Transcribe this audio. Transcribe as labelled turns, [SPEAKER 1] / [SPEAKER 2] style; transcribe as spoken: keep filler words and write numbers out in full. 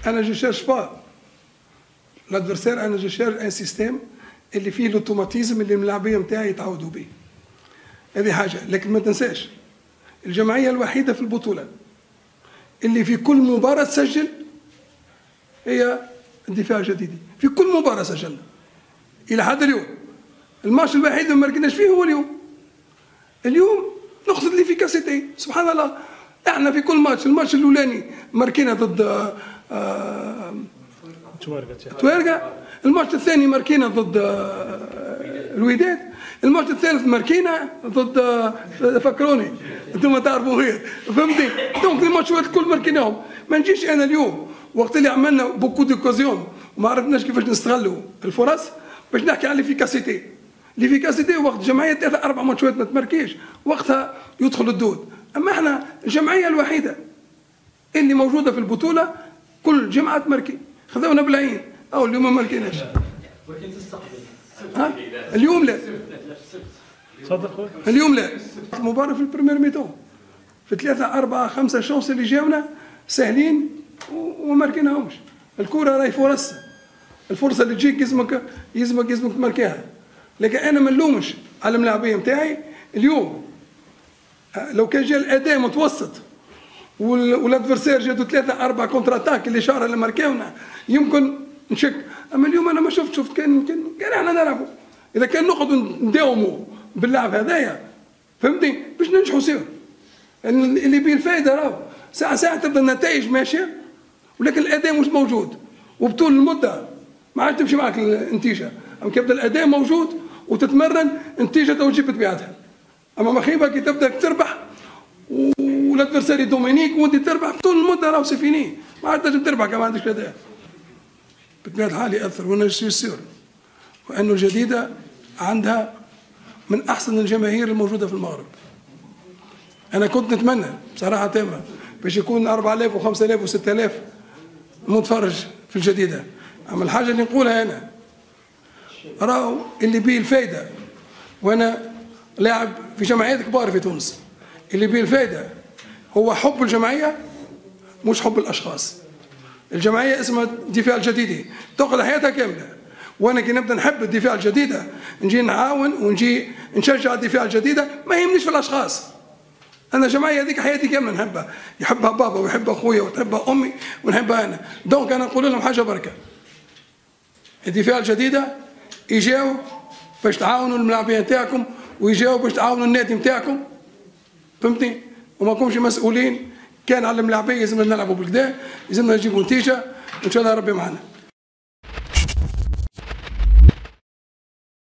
[SPEAKER 1] انا جو شيرش با لادفيرسير، انا جو شيرش ان سيستيم اللي فيه الاوتوماتيزم اللي الملاعبيه نتاعي يتعودوا به. هذه حاجه، لكن ما تنساش الجمعيه الوحيده في البطوله اللي في كل مباراه تسجل هي الدفاع الجديدي، في كل مباراه سجلنا الى حد اليوم. الماتش الوحيد اللي ما ركناش فيه هو اليوم. اليوم نقطه الافيكاسيتي سبحان الله. احنا في كل ماتش، الماتش الاولاني ماركينا ضد آه تويرقا، الماتش الثاني ماركينا ضد آه الوداد، الماتش الثالث ماركينا ضد آه فكروني انتم تعرفوا غير، فهمتني؟ دونك الماتشات الكل ماركيناهم. ما نجيش انا اليوم وقت اللي عملنا بوكو ديكوزيون وما عرفناش كيفاش نستغلوا الفرص باش نحكي على الافيكاسيتي. الافيكاسيتي وقت جمعيه ثلاثه اربع ماتشات ما تماركيش وقتها يدخل الدود. اما احنا الجمعيه الوحيده اللي موجوده في البطوله كل جمعه تماركي، خذونا بالعين او اليوم ما ماركيناش.
[SPEAKER 2] ولكن تستقبل
[SPEAKER 1] ها اليوم لا،
[SPEAKER 2] صدق
[SPEAKER 1] اليوم لا. المباراه في البريمير ميتون في ثلاثه اربعه خمسه شونس اللي جاونا سهلين وما ماركيناهمش. الكره راهي فرص، الفرصه اللي تجيك يلزمك يلزمك يلزمك تماركيها. لكن انا ما نلومش على الملاعبيه نتاعي اليوم. لو كان جا الاداء متوسط والادفرسير جاتو ثلاثه اربع كونتر اتاك اللي شهر اللي ماركاونا يمكن نشك. اما اليوم انا ما شفت شفت كان كان كان احنا نلعبوا. اذا كان نقعدوا نداوموا باللعب هذايا فهمتني باش ننجحوا سوا. اللي بيه الفائده راهو ساعه ساعه تبدا النتائج ماشيه ولكن الاداء مش موجود، وبطول المده ما عادش تمشي معك النتيجه. اما كيبدا الاداء موجود وتتمرن النتيجه تو تجيب بطبيعتها. اما مخيبه كي تبدا تربح والادفرساري دومينيك وانت تربح طول المده راهو سي فيني، ما عاد تنجم تربح كما عندكش اداء. بطبيعه الحال ياثر، وانا سي سيور وانه الجديده عندها من احسن الجماهير الموجوده في المغرب. انا كنت نتمنى بصراحه تامه باش يكون أربعة آلاف وخمسة آلاف وستة آلاف متفرج في الجديده. اما الحاجه اللي نقولها انا راهو اللي بيه الفايده، وانا لاعب في جمعيات كبار في تونس، اللي بيه الفايده هو حب الجمعيه مش حب الاشخاص. الجمعيه اسمها الدفاع الجديدي تقعد حياتها كامله، وانا كي نبدا نحب الدفاع الجديده نجي نعاون ونجي نشجع الدفاع الجديده، ما يهمنيش في الاشخاص. انا الجمعيه هذيك حياتي كامله نحبها، يحبها بابا ويحبها خويا وتحبها امي ونحبها انا. دونك انا نقول لهم حاجه بركه، الدفاع الجديده يجاو باش تعاونوا الملاعبيه نتاعكم ويجاو باش تعاونوا النادي نتاعكم، فهمتني؟ وما كونش مسؤولين كان على الملاعبيه. لازمنا نلعبوا بالكدا، لازمنا نجيبوا نتيجه وان شاء الله ربي معنا.